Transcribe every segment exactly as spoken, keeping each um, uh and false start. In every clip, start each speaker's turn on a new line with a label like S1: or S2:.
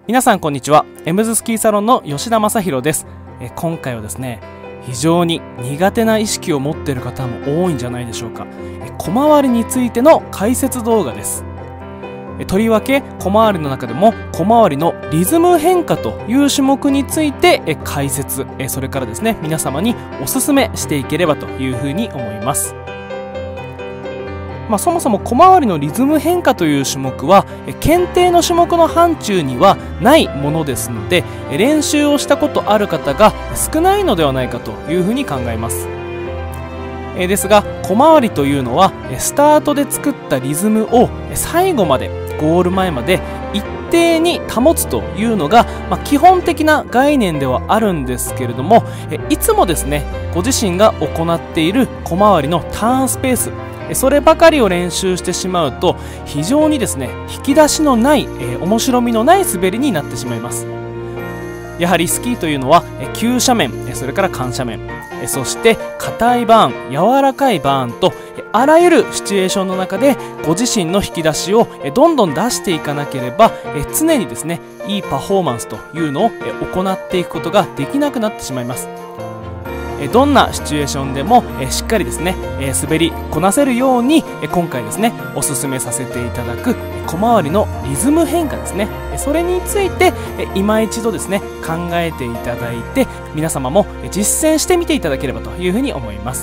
S1: 皆さんこんにちは。エムズスキーサロンの吉田正宏です。え今回はですね、非常に苦手な意識を持っている方も多いんじゃないでしょうか。え小回りについての解説動画です。えとりわけ小回りの中でも小回りのリズム変化という種目についてえ解説えそれからですね、皆様におすすめしていければというふうに思います。まあ、そもそも小回りのリズム変化という種目は検定の種目の範疇にはないものですので、練習をしたことある方が少ないのではないかというふうに考えます。ですが小回りというのはスタートで作ったリズムを最後までゴール前まで一定に保つというのが、まあ、基本的な概念ではあるんですけれども、いつもですねご自身が行っている小回りのターンスペース、そればかりを練習してしまうと非常にですね引き出しのない、えー、面白みのない滑りになってしまいます。やはりスキーというのは急斜面、それから緩斜面、そして硬いバーン、柔らかいバーンとあらゆるシチュエーションの中でご自身の引き出しをどんどん出していかなければ常にですねいいパフォーマンスというのを行っていくことができなくなってしまいます。どんなシチュエーションでもしっかりですね滑りこなせるように今回ですねおすすめさせていただく小回りのリズム変化ですね、それについて今一度ですね考えていただいて皆様も実践してみていただければというふうに思います。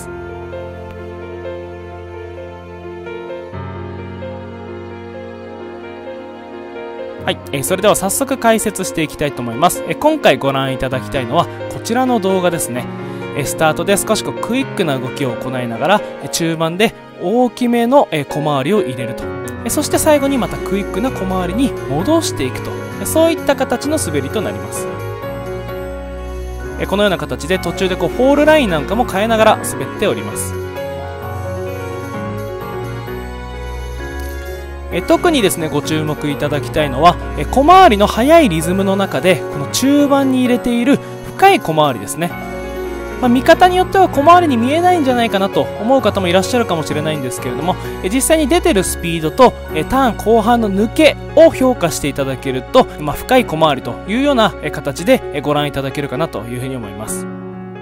S1: はい、それでは早速解説していきたいと思います。今回ご覧いただきたいのはこちらの動画ですね。スタートで少しこうクイックな動きを行いながら中盤で大きめの小回りを入れると、そして最後にまたクイックな小回りに戻していくと、そういった形の滑りとなります。このような形で途中でこうフォールラインなんかも変えながら滑っております。特にですねご注目いただきたいのは小回りの速いリズムの中でこの中盤に入れている深い小回りですね。まあ、見方によっては小回りに見えないんじゃないかなと思う方もいらっしゃるかもしれないんですけれども、実際に出てるスピードとターン後半の抜けを評価していただけると、まあ、深い小回りというような形でご覧いただけるかなというふうに思います。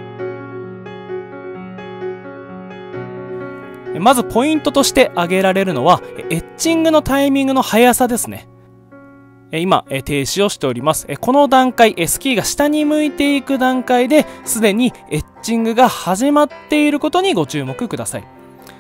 S1: まずポイントとして挙げられるのはエッジングのタイミングの速さですね。今停止をしております。この段階スキーが下に向いていく段階ですでにエッジングが始まっていることにご注目ください。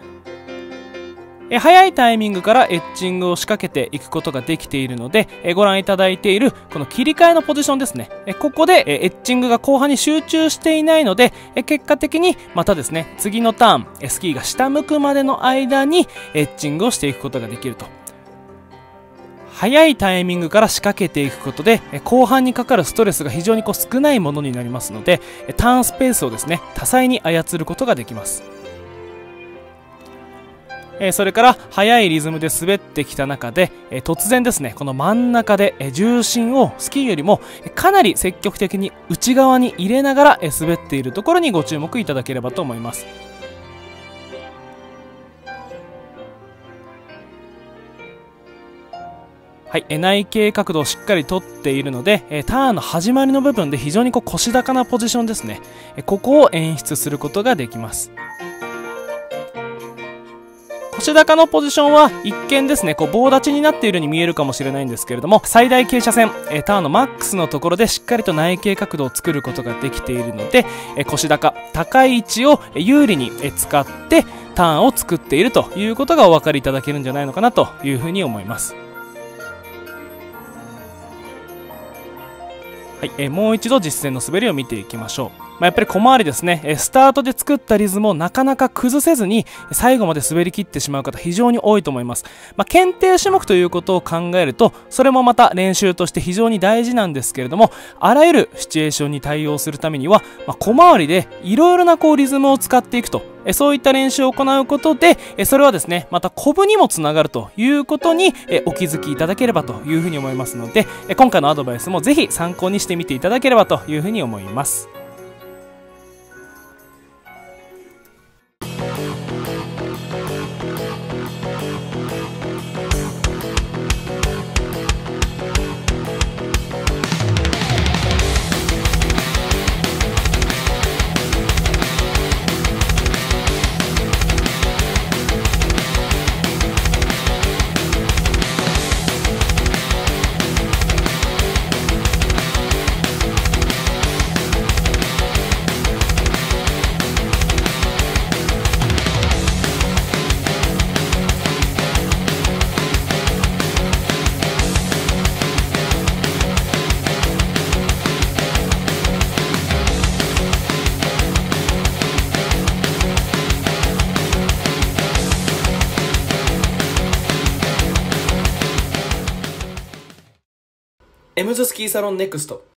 S1: 早いタイミングからエッジングを仕掛けていくことができているので、ご覧いただいているこの切り替えのポジションですね、ここでエッジングが後半に集中していないので結果的にまたですね次のターンスキーが下向くまでの間にエッジングをしていくことができると。早いタイミングから仕掛けていくことで後半にかかるストレスが非常にこう少ないものになりますので、ターンスペースをですね多彩に操ることができます。それから速いリズムで滑ってきた中で突然ですねこの真ん中で重心をスキーよりもかなり積極的に内側に入れながら滑っているところにご注目いただければと思います。はい、内傾角度をしっかりとっているのでターンの始まりの部分で非常にこう腰高なポジションですね、ここを演出することができます。腰高のポジションは一見ですねこう棒立ちになっているように見えるかもしれないんですけれども、最大傾斜線ターンのマックスのところでしっかりと内傾角度を作ることができているので、腰高高い位置を有利に使ってターンを作っているということがお分かりいただけるんじゃないのかなというふうに思います。はい、えもう一度実践の滑りを見ていきましょう。まあ、やっぱり小回りですね、スタートで作ったリズムをなかなか崩せずに最後まで滑り切ってしまう方非常に多いと思います。まあ、検定種目ということを考えるとそれもまた練習として非常に大事なんですけれども、あらゆるシチュエーションに対応するためには、まあ、小回りでいろいろなこうリズムを使っていくと、そういった練習を行うことでそれはですねまたコブにもつながるということにお気づきいただければというふうに思いますので、今回のアドバイスもぜひ参考にしてみていただければというふうに思います。 エムズスキーサロンネクスト